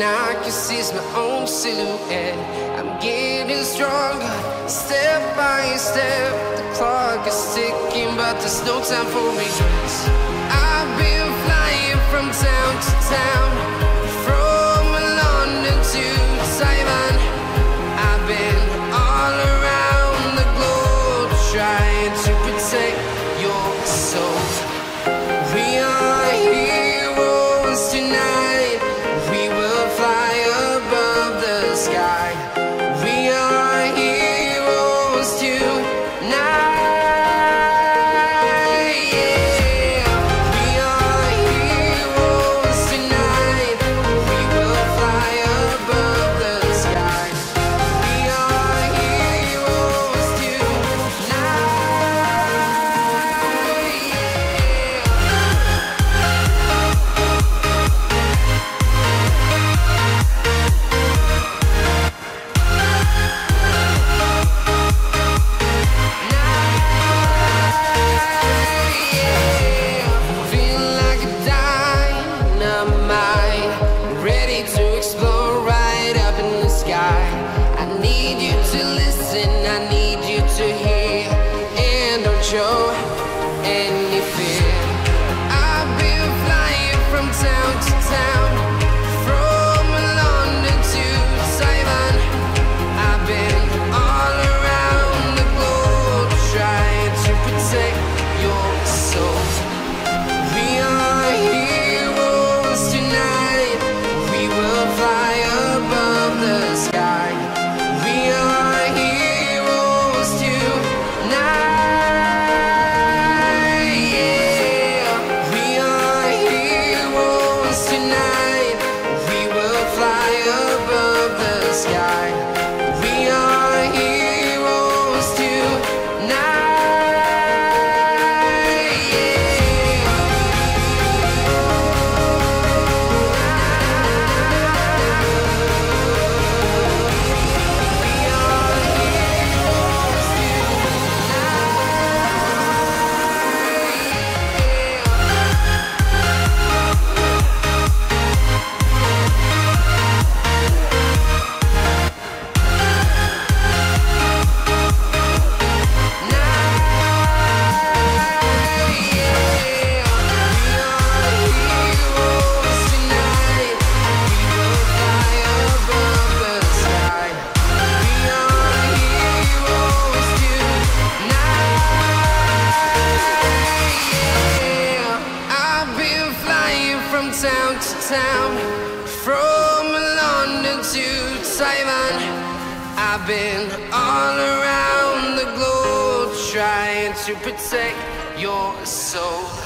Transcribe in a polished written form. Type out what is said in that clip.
I can see my own silhouette. I'm getting stronger, step by step. The clock is ticking, but there's no time for regrets. I've been flying from town to town, from London to Taiwan. I've been all around the globe, trying to protect your soul. We are heroes tonight. We will fly above the sky. We are heroes tonight. Yeah. We are heroes tonight. We will fly above the sky. We are heroes tonight. Feel like a dynamite, ready to explode right up in the sky. I need you to listen, I need you to hear, and don't show any fear. I've been flying from town to town, from London to Taiwan. I've been all around the globe, trying to protect your soul. We are heroes tonight. We will fly above the sky. We are heroes tonight. Yeah. We are heroes tonight. We will fly above the sky. We are heroes tonight. Town to town, from London to Taiwan. I've been all around the globe, trying to protect your soul.